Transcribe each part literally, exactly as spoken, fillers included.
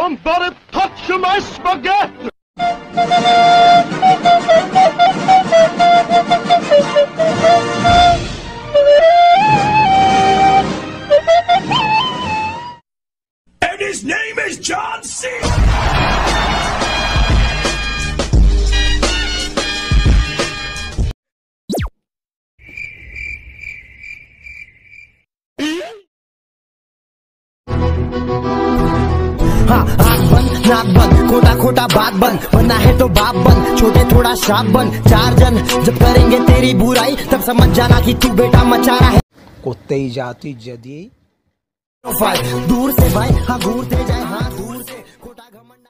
Somebody touch my spaghetti! And his name is John C. हाँ, आँख बंद नाक बंद खोटा खोटा बात बंद बनना है तो बाप बन छोटे थोड़ा शाप बन चार जन जब करेंगे तेरी बुराई तब समझ जाना कि तू बेटा मचा रहा है कुत्ते ही जाती जदी दूर से भाई हाँ घूरते जाए हाँ दूर से खोटा घमंड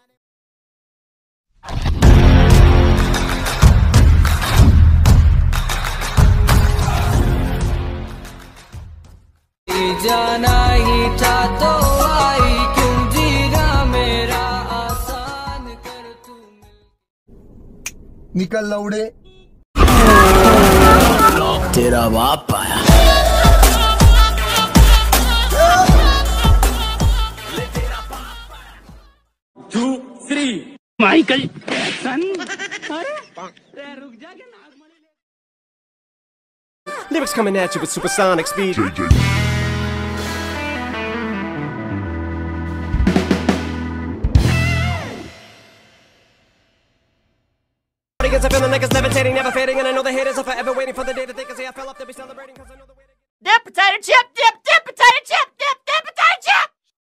जाना ही था तो आई क्यों जीना मेरा आसान कर तू निकल लौड़े तेरा बाप आया टू थ्री माइकल जैक्सन अरे रुक जा के नाक मणि Lyrics coming at you with supersonic speed. J J. I feel the niggas levitating, never fading, and I know the haters are forever waiting for the day that they can say I fell off. They'll be celebrating because I know the way to dip potato chip, dip, dip potato chip, dip, dip potato chip.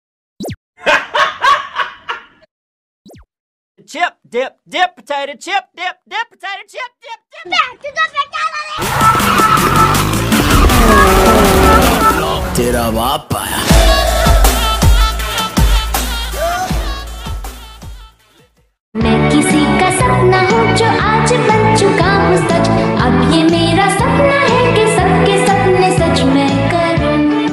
Chip, dip, dip potato chip, dip, dip potato chip, dip, dip. Back to the तेरा बाप आया मैं किसी का सपना हूँ जो आज बन चुका हूँ सच अब ये मेरा सपना है कि सबके सपने सच मैं करूँ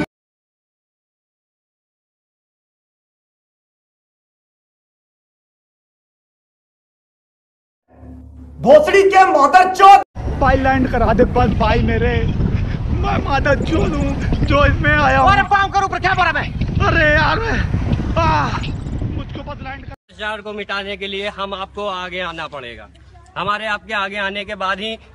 भोसड़ी के मादर चौथ भाई लैंड करा दे बस भाई मेरे मैं मादर चोद हूँ जो इसमें आया हूँ। अरे पाम करो ऊपर क्या बोला मैं अरे यार मैं आ, मुझको बस लैंड कर भ्रष्टाचार को मिटाने के लिए हम आपको आगे आना पड़ेगा। हमारे आपके आगे आने के बाद ही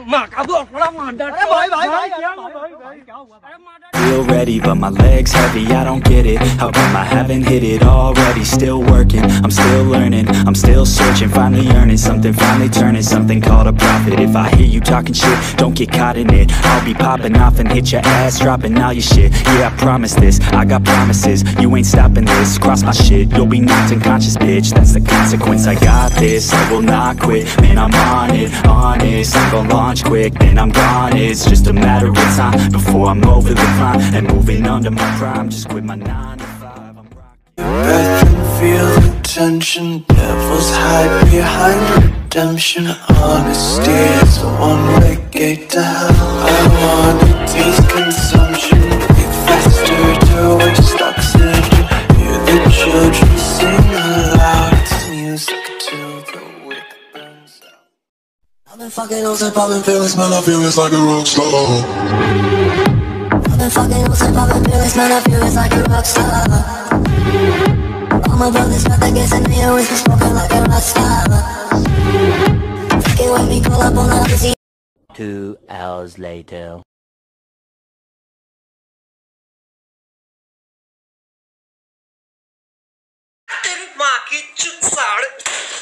Feel ready, but my legs heavy, I don't get it. How come I haven't hit it already? Still working, I'm still learning, I'm still searching, finally earning something, finally turning something called a profit. If I hear you talking shit, don't get caught in it. I'll be popping off and hit your ass, dropping all your shit. Yeah, I promise this, I got promises, you ain't stopping this. Cross my shit, you'll be knocked unconscious, bitch. That's the consequence, I got this, I will not quit. Man, I'm on it, honest, I'm gon' launch quick, then I'm gone. It's just a matter of time before I'm over the climb and moving under my prime. Just quit my nine to five. I'm rocking. Breath and feel the tension. Devils hide behind redemption. Honesty is a one-way gate to hell. I wanna taste consumption. Breathe faster to waste oxygen. Hear the children sing aloud. It's music till the wick burns out. I've been fucking on some poppin' feelings, man, I feel it's like a rock star. I've been fucking on some poppin' feelings, man, I feel it's like a rock star. All my brothers got that gas and they always been smoking like a rock star. Fucking with me, call up on the pussy. Two hours later. तेरी माँ की चुत साड़